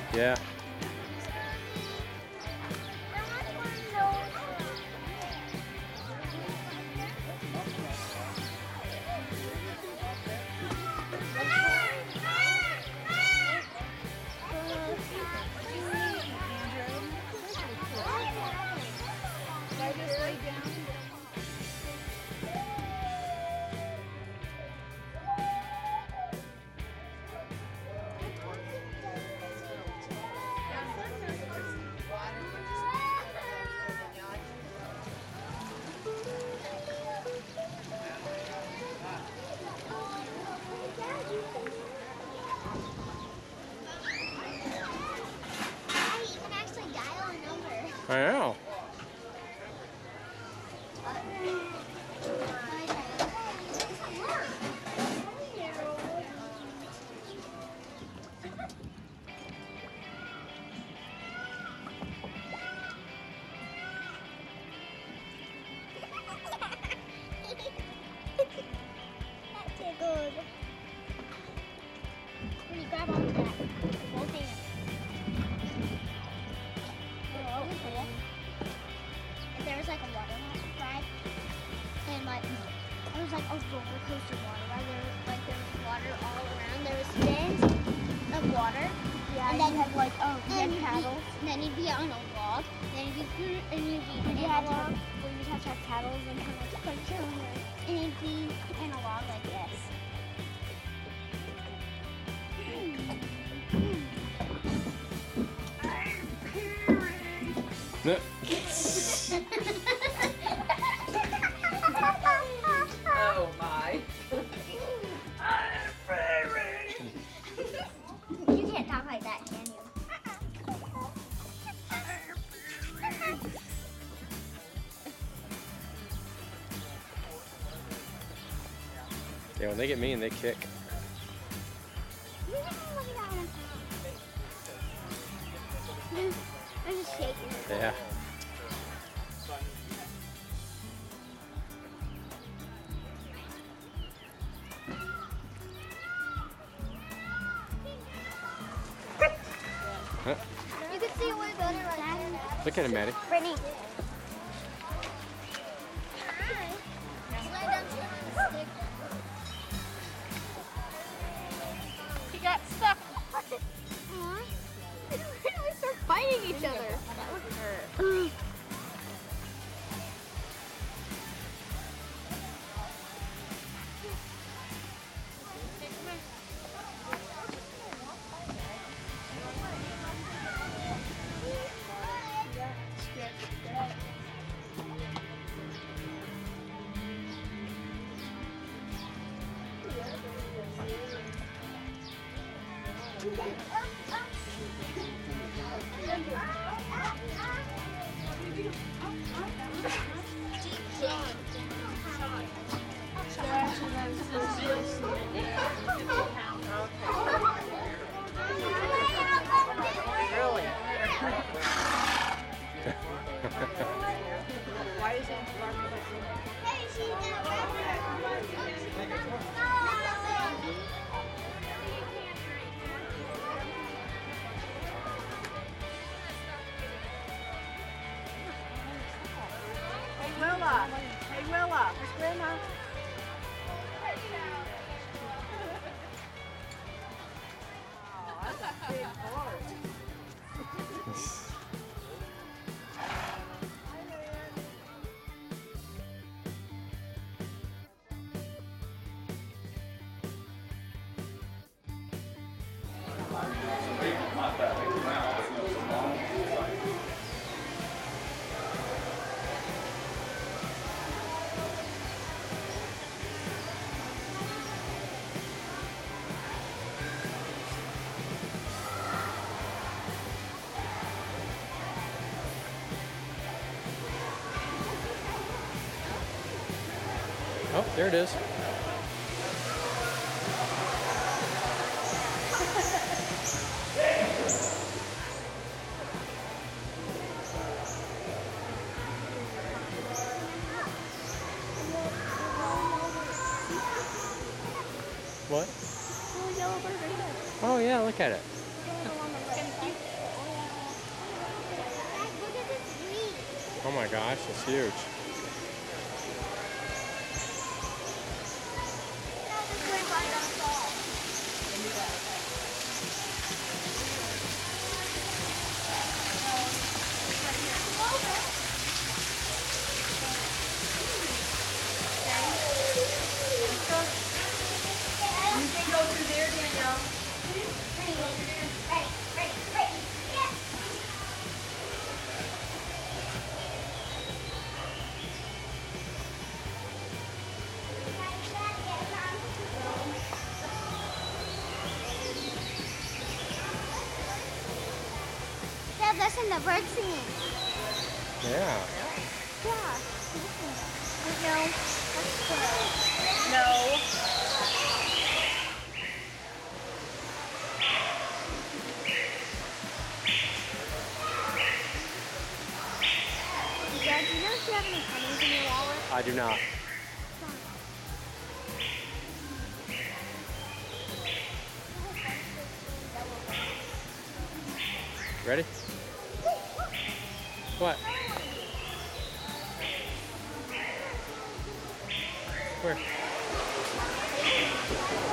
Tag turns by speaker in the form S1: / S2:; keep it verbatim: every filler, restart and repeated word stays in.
S1: Yeah. I know.
S2: That tickled. When you grab onto that, both hands. Oh, cool. If there was like a water ride, and like it was like a roller coaster water ride where like there was water all around. There was spins of water.
S3: Yeah,
S2: and
S3: you
S2: then
S3: had like oh, you
S2: then
S3: had
S2: you'd
S3: paddles.
S2: Be, then you'd be on a log. Then you'd be and you'd be
S3: And
S2: in
S3: you
S2: a
S3: had to,
S2: log,
S3: well, you have to have paddles and kind of like punch on there.
S2: and you'd be in a log like this.
S1: No.
S4: Oh my.
S2: You can't talk like that, can you?
S1: Yeah, when they get mean, they kick.
S2: Look at that one. I'm just shaking it.
S1: Yeah. Huh?
S2: You can see a way better right now.
S1: Look at him, Maddie.
S2: Brittany.
S3: He got stuck. We start fighting each other.
S4: Really? Why is it Hey Willa! Hey Willa! Where's Grandma? Oh, that's a big horse.
S1: Oh, there it is. What? Oh yeah, look at it. Oh my gosh, it's huge.
S4: You can go through there, Danielle.
S2: Yeah, listen to birds singing.
S1: Yeah.
S2: Yeah. No.
S3: No.
S2: Dad, do you know if you have any pennies in your wallet?
S1: I do not. Ready? What? Where?